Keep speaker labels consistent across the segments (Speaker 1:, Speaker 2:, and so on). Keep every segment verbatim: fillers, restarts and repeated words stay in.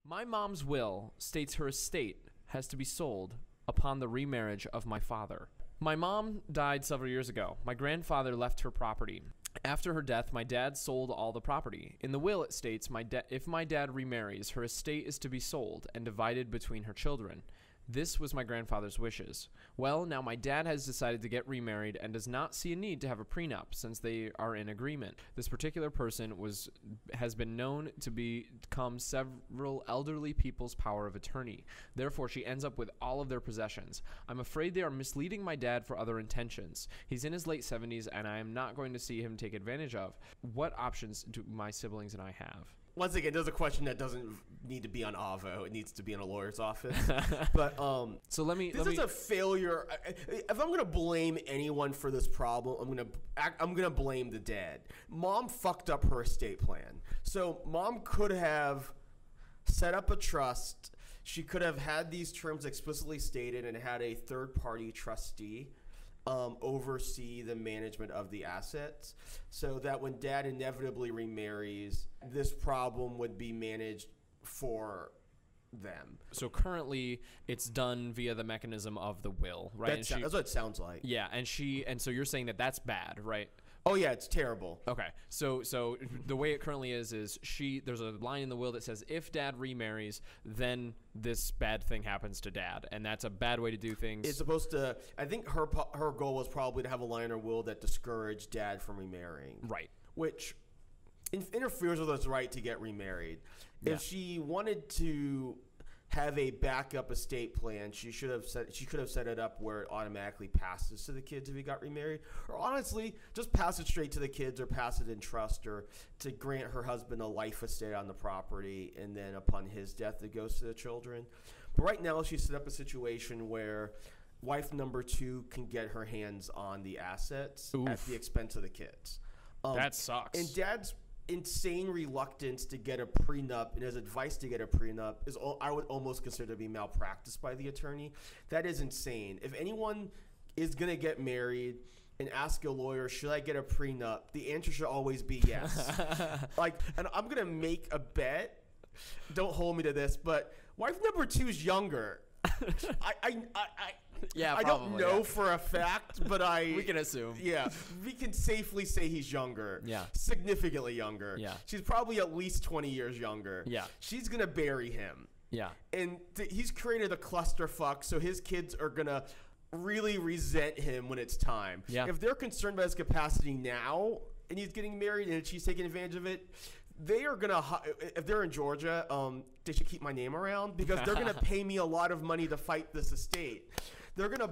Speaker 1: My mom's will states her estate has to be sold upon the remarriage of my father. My mom died several years ago. My grandfather left her property. After her death, my dad sold all the property. In the will, it states, my da- if my dad remarries, her estate is to be sold and divided between her children. This was my grandfather's wishes. Well, now my dad has decided to get remarried and does not see a need to have a prenup since they are in agreement. This particular person was has been known to be, become several elderly people's power of attorney. Therefore, she ends up with all of their possessions. I'm afraid they are misleading my dad for other intentions. He's in his late seventies, and I am not going to see him take advantage of. What options do my siblings and I have?
Speaker 2: Once again, there's a question that doesn't need to be on Avo. It needs to be in a lawyer's office. But um,
Speaker 1: so let me.
Speaker 2: This
Speaker 1: let
Speaker 2: is
Speaker 1: me,
Speaker 2: a failure. If I'm gonna blame anyone for this problem, I'm gonna I'm gonna blame the dad. Mom fucked up her estate plan. So mom could have set up a trust. She could have had these terms explicitly stated and had a third-party trustee Um, oversee the management of the assets so that when dad inevitably remarries, this problem would be managed for them.
Speaker 1: So currently it's done via the mechanism of the will, right?
Speaker 2: That's, she, that's what it sounds like.
Speaker 1: Yeah, and she and so you're saying that that's bad, right?
Speaker 2: Oh yeah, it's terrible.
Speaker 1: Okay, so so the way it currently is is she there's a line in the will that says if dad remarries, then this bad thing happens to dad, and that's a bad way to do things.
Speaker 2: It's supposed to. I think her her goal was probably to have a line in her will that discouraged dad from remarrying,
Speaker 1: right?
Speaker 2: Which interferes with his right to get remarried.
Speaker 1: Yeah.
Speaker 2: If she wanted to have a backup estate plan, she should have set she could have set it up where it automatically passes to the kids if he got remarried, or honestly just pass it straight to the kids or pass it in trust, or to grant her husband a life estate on the property, and then upon his death it goes to the children. But right now she set up a situation where wife number two can get her hands on the assets Oof. at the expense of the kids.
Speaker 1: Um, that sucks.
Speaker 2: And dad's insane reluctance to get a prenup and his advice to get a prenup is I would almost consider to be malpractice by the attorney. That is insane. If anyone is going to get married and ask a lawyer, should I get a prenup? The answer should always be yes. Like, and I'm going to make a bet. Don't hold me to this, but wife number two is younger. I, I, I, I
Speaker 1: Yeah,
Speaker 2: I
Speaker 1: probably,
Speaker 2: don't know
Speaker 1: yeah.
Speaker 2: for a fact, but I
Speaker 1: we can assume.
Speaker 2: Yeah, we can safely say he's younger.
Speaker 1: Yeah,
Speaker 2: significantly younger.
Speaker 1: Yeah,
Speaker 2: she's probably at least twenty years younger.
Speaker 1: Yeah,
Speaker 2: she's gonna bury him.
Speaker 1: Yeah,
Speaker 2: and th- he's created a clusterfuck, so his kids are gonna really resent him when it's time.
Speaker 1: Yeah,
Speaker 2: if they're concerned about his capacity now and he's getting married and she's taking advantage of it, they are gonna, if they're in Georgia, um, they should keep my name around because they're gonna pay me a lot of money to fight this estate. They're gonna,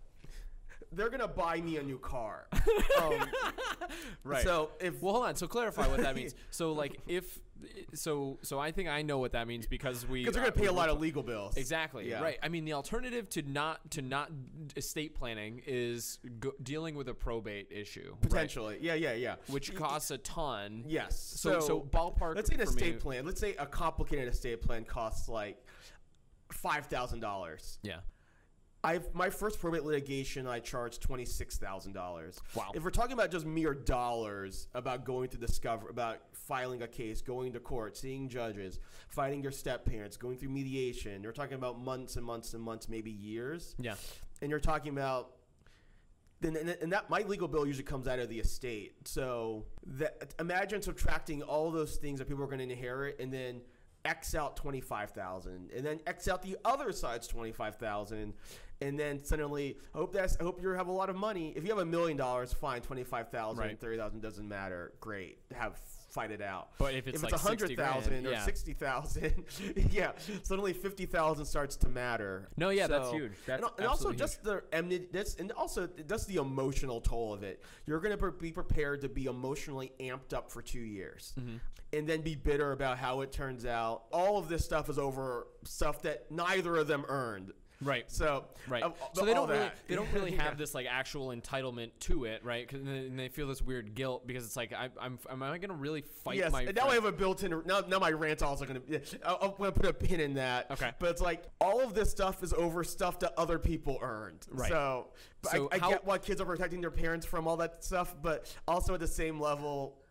Speaker 2: they're gonna buy me a new car. Um,
Speaker 1: right.
Speaker 2: So if
Speaker 1: well, hold on. So clarify what that means. So like if so, so I think I know what that means because we
Speaker 2: because they're gonna pay uh, a lot of legal bills.
Speaker 1: Exactly.
Speaker 2: Yeah.
Speaker 1: Right. I mean, the alternative to not to not estate planning is go, dealing with a probate issue.
Speaker 2: Potentially.
Speaker 1: Right?
Speaker 2: Yeah. Yeah. Yeah.
Speaker 1: Which costs a ton.
Speaker 2: Yes.
Speaker 1: So so, so ballpark.
Speaker 2: Let's say an estate
Speaker 1: me,
Speaker 2: plan. Let's say a complicated estate plan costs like five thousand dollars.
Speaker 1: Yeah.
Speaker 2: I've, my first probate litigation, I charged twenty-six thousand dollars.
Speaker 1: Wow.
Speaker 2: If we're talking about just mere dollars, about going to discover, about filing a case, going to court, seeing judges, fighting your step-parents, going through mediation, you're talking about months and months and months, maybe years.
Speaker 1: Yeah.
Speaker 2: And you're talking about, then and that my legal bill usually comes out of the estate. So that, imagine subtracting all those things that people are going to inherit, and then X out twenty-five thousand, and then X out the other side's twenty-five thousand, and then suddenly I hope that's I hope you have a lot of money. If you have a million dollars, fine, twenty-five thousand, right. thirty thousand doesn't matter. Great, have fight it out.
Speaker 1: But if it's
Speaker 2: if
Speaker 1: like
Speaker 2: it's a hundred thousand or
Speaker 1: yeah.
Speaker 2: sixty thousand, yeah, suddenly fifty thousand starts to matter.
Speaker 1: No, yeah,
Speaker 2: so,
Speaker 1: that's huge. That's
Speaker 2: and, and also just the enmity, that's and also just the emotional toll of it. You're going to be prepared to be emotionally amped up for two years, mm-hmm. and then be bitter about how it turns out. All of this stuff is over stuff that neither of them earned.
Speaker 1: Right.
Speaker 2: So
Speaker 1: right.
Speaker 2: Uh,
Speaker 1: so they don't really
Speaker 2: that.
Speaker 1: they don't really have
Speaker 2: yeah.
Speaker 1: this like actual entitlement to it, right? Cause, and they feel this weird guilt because it's like I, I'm am I going to really fight
Speaker 2: yes,
Speaker 1: my?
Speaker 2: And now I have a built-in. Now, now my rant's also going to. I'm going to put a pin in that.
Speaker 1: Okay.
Speaker 2: But it's like all of this stuff is over stuff that other people earned.
Speaker 1: Right.
Speaker 2: So,
Speaker 1: so
Speaker 2: I, I
Speaker 1: how,
Speaker 2: get why kids are protecting their parents from all that stuff, but also at the same level,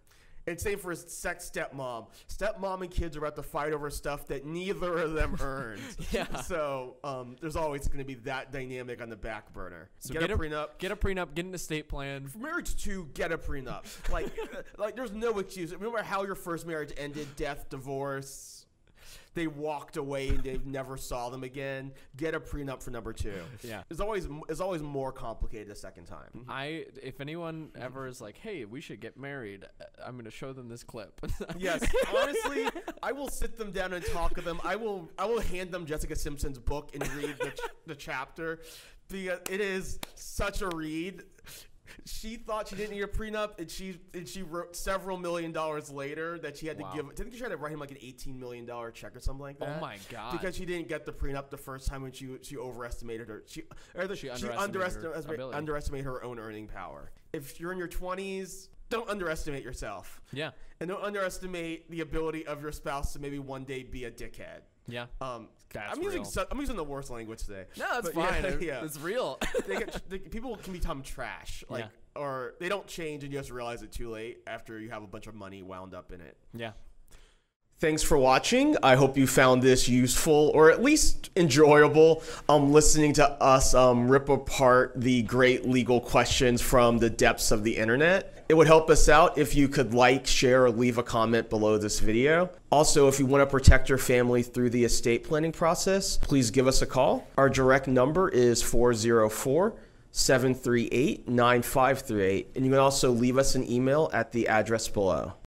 Speaker 2: And same for his sex stepmom. Stepmom and kids are about to fight over stuff that neither of them earned.
Speaker 1: Yeah.
Speaker 2: So um, there's always going to be that dynamic on the back burner.
Speaker 1: So
Speaker 2: get,
Speaker 1: get
Speaker 2: a
Speaker 1: a
Speaker 2: prenup.
Speaker 1: Get a prenup. Get an estate plan.
Speaker 2: For marriage two, get a prenup. Like, like there's no excuse. Remember how your first marriage ended? Death, divorce. They walked away and they never saw them again. Get a prenup for number two.
Speaker 1: Yeah.
Speaker 2: It's always it's always more complicated the second time.
Speaker 1: I if anyone ever is like, hey, we should get married, I'm going to show them this clip.
Speaker 2: Yes, honestly, I will sit them down and talk to them. I will I will hand them Jessica Simpson's book and read the, ch- the chapter because it is such a read. She thought she didn't need a prenup, and she and she wrote several million dollars later that she had to
Speaker 1: Wow.
Speaker 2: give. I think she had to write him like an eighteen million dollar check or something like that.
Speaker 1: Oh my god!
Speaker 2: Because she didn't get the prenup the first time when she she overestimated her she or the,
Speaker 1: She
Speaker 2: she,
Speaker 1: underestimated her
Speaker 2: underestimated,
Speaker 1: ability.
Speaker 2: underestimated her own earning power. If you're in your twenties, don't underestimate yourself.
Speaker 1: Yeah.
Speaker 2: And don't underestimate the ability of your spouse to maybe one day be a dickhead.
Speaker 1: Yeah.
Speaker 2: Um,
Speaker 1: That's
Speaker 2: I'm using
Speaker 1: real.
Speaker 2: su- I'm using the worst language today.
Speaker 1: No, it's
Speaker 2: But
Speaker 1: fine.
Speaker 2: Yeah,
Speaker 1: It-
Speaker 2: yeah.
Speaker 1: It's real.
Speaker 2: they get, they, people can become trash, like,
Speaker 1: Yeah.
Speaker 2: or they don't change, and you just realize it too late after you have a bunch of money wound up in it.
Speaker 1: Yeah.
Speaker 2: Thanks for watching. I hope you found this useful or at least enjoyable. Um, listening to us um, rip apart the great legal questions from the depths of the internet. It would help us out if you could like, share, or leave a comment below this video. Also, if you want to protect your family through the estate planning process, please give us a call. Our direct number is four zero four, seven three eight, nine five three eight, and you can also leave us an email at the address below.